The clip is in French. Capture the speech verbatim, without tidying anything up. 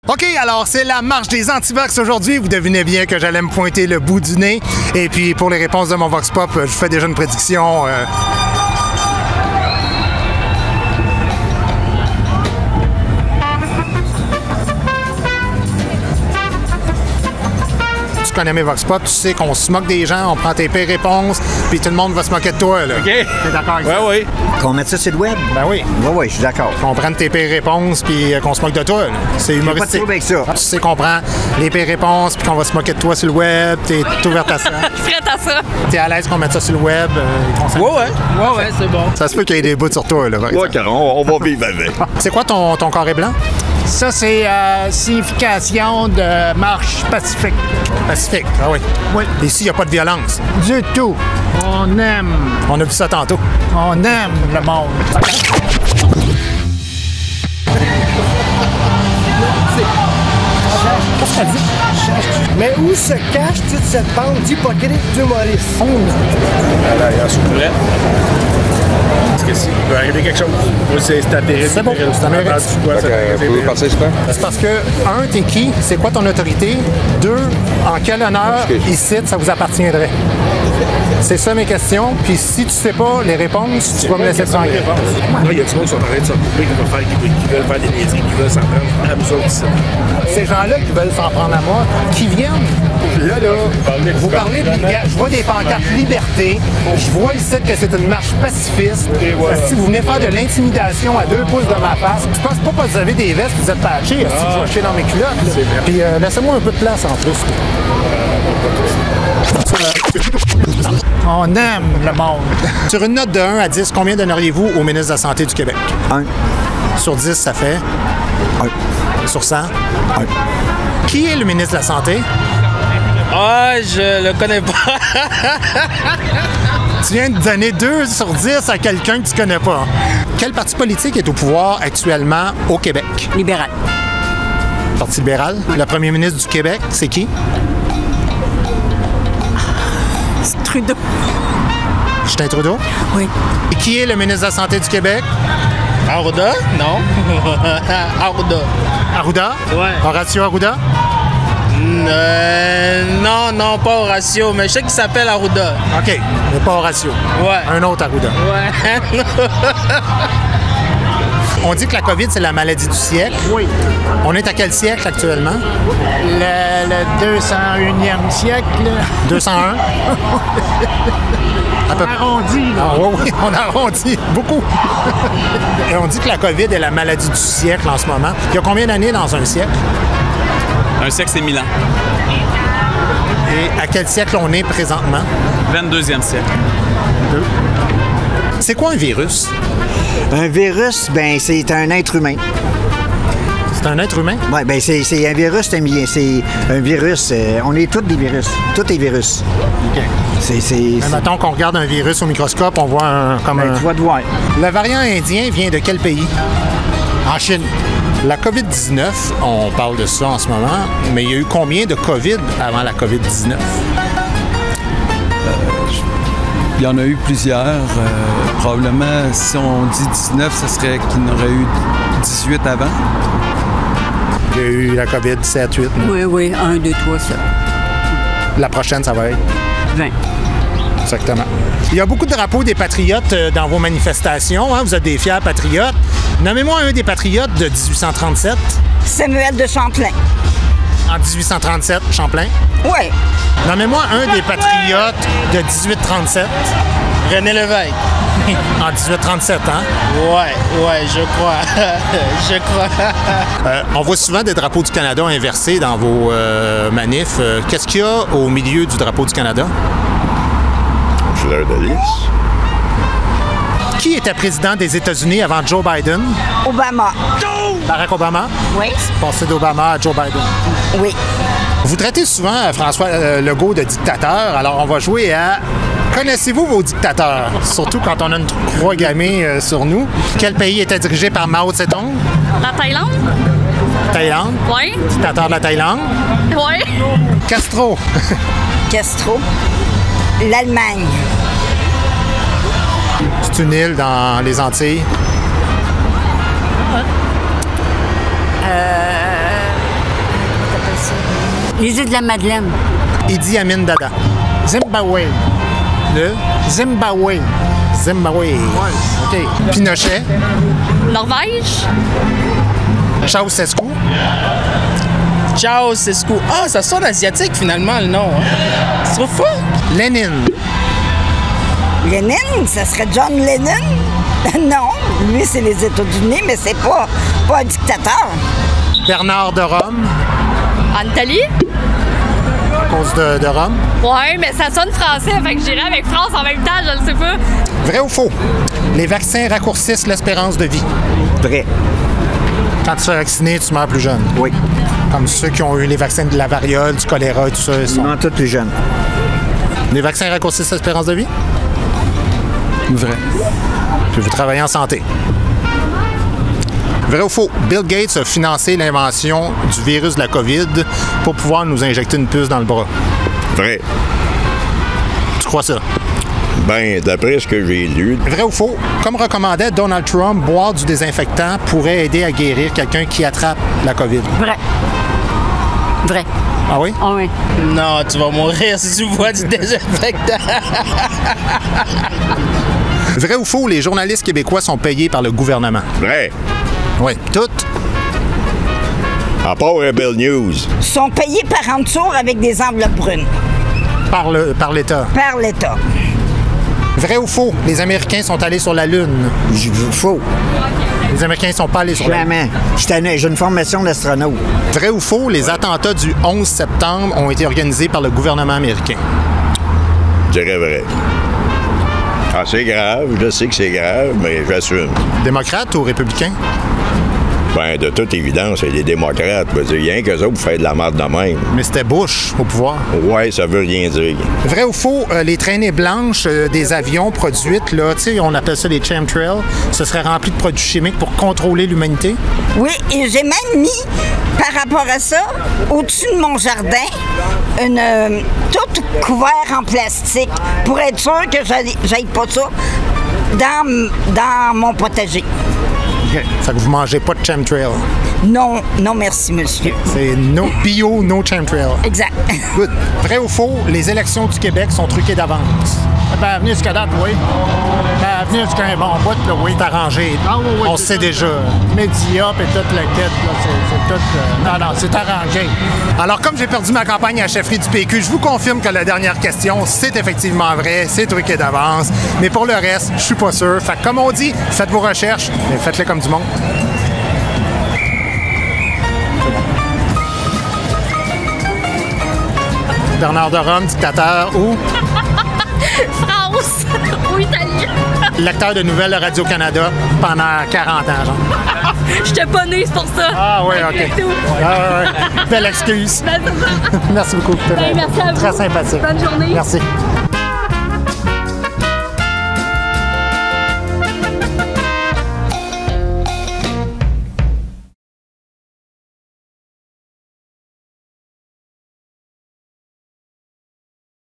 OK, alors c'est la marche des anti-vax aujourd'hui. Vous devinez bien que j'allais me pointer le bout du nez. Et puis pour les réponses de mon Vox Pop, je vous fais déjà une prédiction. Euh... Tu connais mes Vox Pop, tu sais qu'on se moque des gens, on prend tes pires réponses, puis tout le monde va se moquer de toi, là. OK. T'es d'accord avec ouais, ça? Oui, oui. Qu'on mette ça sur le web? Ben oui. Oui, oui, je suis d'accord. Qu'on prenne tes pires réponses, puis euh, qu'on se moque de toi, là. C'est humoristique. Pas de trouble avec ça. Tu sais qu'on prend les pires réponses, puis qu'on va se moquer de toi sur le web, t'es ouverte à ça. Je suis prête à ça. T'es à l'aise qu'on mette ça sur le web? Euh, qu'on s'en- Ouais, ouais. Ouais, ouais, c'est bon. Ça se peut qu'il y ait des bouts sur toi, là. par Ouais, exemple. car on, on va vivre avec. C'est quoi ton, ton carré blanc? Ça, c'est euh, signification de marche pacifique. Pacifique, ah oui. Oui. Ici, il n'y a pas de violence. Du tout. On aime. On a vu ça tantôt. On aime le monde. Qu'est-ce que ça dit? Mais où se cache toute cette bande d'hypocrites d'humoristes? À l'arrière, s'il vous plaît. Parce que s'il peut arriver quelque chose, moi, c'est c'est terrible. C'est bon, ça mérite. Vous passer ce temps? C'est parce que, un, t'es qui? C'est quoi ton autorité? Deux, en quel honneur, ici, ça vous appartiendrait? C'est ça mes questions. Puis si tu sais pas les réponses, tu vas me laisser prendre. Là, il y a du monde qui sont en train de se couper, qui veulent faire, qui veulent, qui veulent faire des niaiseries, qui veulent s'en prendre à nous autres ici. Ces gens-là qui veulent s'en prendre à moi, qui viennent, là, là, vous parlez, de, je vois des pancartes liberté, je vois ici que c'est une marche pacifiste. Si vous venez faire de l'intimidation à deux pouces de ma face, je pense pas que vous avez des vestes, vous êtes patchés, si je vais chier dans mes culottes. Là. Puis euh, laissez-moi un peu de place en plus. On aime le monde. Sur une note de un à dix, combien donneriez-vous au ministre de la Santé du Québec? Un. Sur dix, ça fait? Un. Sur cent? Un. Qui est le ministre de la Santé? Ah, je le connais pas. Tu viens de donner deux sur dix à quelqu'un que tu connais pas. Quel parti politique est au pouvoir actuellement au Québec? Libéral. Parti libéral. Le premier ministre du Québec, c'est qui? C'est Trudeau. Justin Trudeau. Oui. Et qui est le ministre de la Santé du Québec? Arruda? Non. Arruda. Arruda? Ouais. Horacio Arruda? Euh, non, non, pas Horacio, mais je sais qu'il s'appelle Arruda. OK, mais pas Horacio. Ouais. Un autre Arruda. Ouais. On dit que la COVID, c'est la maladie du siècle. Oui. On est à quel siècle actuellement? Le, le deux cent unième siècle. deux cent un? À peu près. Arrondi, là. Ah, oui, oui, on arrondit beaucoup. Et on dit que la COVID est la maladie du siècle en ce moment. Il y a combien d'années dans un siècle? Un siècle, c'est mille ans. Et à quel siècle on est présentement? vingt-deuxième siècle. C'est quoi un virus? Un virus, ben c'est un être humain. C'est un être humain? Oui, ben c'est c'est un virus, c'est un, c'est un virus. euh, on est tous des virus. Tout est virus. OK. C'est... c'est- Mais c'est- mettons qu'on regarde un virus au microscope, on voit un, comme Ben, un... tu vas te voir. Le variant indien vient de quel pays? En Chine. La COVID dix-neuf, on parle de ça en ce moment, mais il y a eu combien de COVID avant la COVID dix-neuf? Il y en a eu plusieurs. Euh, probablement, si on dit dix-neuf, ce serait qu'il y en aurait eu dix-huit avant. Il y a eu la COVID sept, huit, neuf. Oui, oui, un, deux, trois, ça. La prochaine, ça va être vingt. exactement. Il y a beaucoup de drapeaux des patriotes euh, dans vos manifestations. Hein? Vous êtes des fiers patriotes. Nommez-moi un des patriotes de dix-huit cent trente-sept. Samuel de Champlain. En dix-huit cent trente-sept, Champlain. Oui. Nommez-moi un des patriotes de dix-huit trente-sept. René Lévesque. En dix-huit trente-sept, hein? Ouais, ouais, je crois. je crois. Euh, on voit souvent des drapeaux du Canada inversés dans vos euh, manifs. Euh, Qu'est-ce qu'il y a au milieu du drapeau du Canada? Fleur de lys. Qui était président des États-Unis avant Joe Biden? Obama. Barack Obama? Oui. Passé d'Obama à Joe Biden. Oui. Vous traitez souvent euh, François euh, Legault de dictateur, alors on va jouer à connaissez-vous vos dictateurs? Surtout quand on a une croix gammée euh, sur nous. Quel pays était dirigé par Mao Tse-tung? La Thaïlande? Thaïlande. Oui. Dictateur de la Thaïlande. Oui. Castro. Castro. L'Allemagne. C'est une île dans les Antilles. Euh... Les îles de la Madeleine. Idi Amin Dada. Zimbabwe. Le Zimbabwe. Zimbabwe. Ouais. OK. Pinochet. Norvège. Ceausescu. Ceausescu. Ah, ça sonne asiatique finalement le nom. Hein? C'est trop fort. Lénine. Lénine, ça serait John Lennon? Non, lui, c'est les États-Unis, mais c'est pas, pas un dictateur. Bernard de Rome. En Italie? À cause de, de Rome. Ouais, mais ça sonne français, fait que j'irai avec France en même temps, je le sais pas. Vrai ou faux? Les vaccins raccourcissent l'espérance de vie. Vrai. Quand tu te fais vacciner, tu meurs plus jeune. Oui. Comme ceux qui ont eu les vaccins de la variole, du choléra, tout ça. Ils sont... Non, tous plus jeunes. Les vaccins raccourcissent l'espérance de vie? Vrai. Puis vous travaillez en santé. Vrai ou faux? Bill Gates a financé l'invention du virus de la COVID pour pouvoir nous injecter une puce dans le bras. Vrai. Tu crois ça? Ben, d'après ce que j'ai lu. Vrai ou faux? Comme recommandait Donald Trump, boire du désinfectant pourrait aider à guérir quelqu'un qui attrape la COVID. Vrai. Vrai. Ah oui? Ah oui. Non, tu vas mourir si tu bois du désinfectant. Vrai ou faux? Les journalistes québécois sont payés par le gouvernement. Vrai. Oui, toutes. À part Rebel News. Sont payés par en dessous avec des enveloppes brunes. Par le, par l'État. Par l'État. Vrai ou faux? Les Américains sont allés sur la Lune. Faux. Les Américains ne sont pas allés sur la Lune. Jamais. J'étais- J'ai une formation d'astronaute. Vrai ou faux? Les attentats du onze septembre ont été organisés par le gouvernement américain. Je dirais vrai. Ah, c'est grave. Je sais que c'est grave, mais j'assume. Démocrate ou républicain? Ben, de toute évidence, c'est les démocrates. Je veux dire, rien qu'eux autres pour faire de la merde de même. Mais c'était Bush au pouvoir. Ouais, ça veut rien dire. Vrai ou faux? euh, les traînées blanches euh, des avions produites, là, tu sais, on appelle ça les chemtrails, ce serait rempli de produits chimiques pour contrôler l'humanité? Oui, et j'ai même mis, par rapport à ça, au-dessus de mon jardin, une euh, toute couvert en plastique pour être sûr que j'aille pas ça dans, dans mon potager. OK. Fait que vous mangez pas de chemtrail. Non, non merci, monsieur. C'est no bio, no chemtrail. Exact. Good. Vrai ou faux? Les élections du Québec sont truquées d'avance. Ben, avenue jusqu'à date, oui. Ben, avenue jusqu'à un bon bout, là, oui. C'est arrangé. Ah, oui, oui, on c'est sait ça. déjà. Média et toute la quête, là, c'est c'est tout... euh, non, non, c'est arrangé. Alors, comme j'ai perdu ma campagne à la chefferie du P Q, je vous confirme que la dernière question, c'est effectivement vrai, c'est truqué d'avance. Mais pour le reste, je suis pas sûr. Fait que, comme on dit, faites vos recherches, mais faites-les comme du monde. Bernard de Rome, dictateur ou France ou Italie. lecteur de nouvelles de Radio-Canada pendant quarante ans, genre. J'étais pas née, c'est pour ça. Ah oui, OK. C'est tout. Ah, ouais. Belle excuse. Ben, c'est ça. Merci beaucoup. Ben, merci à vous. Très sympathique. Bonne journée. Merci.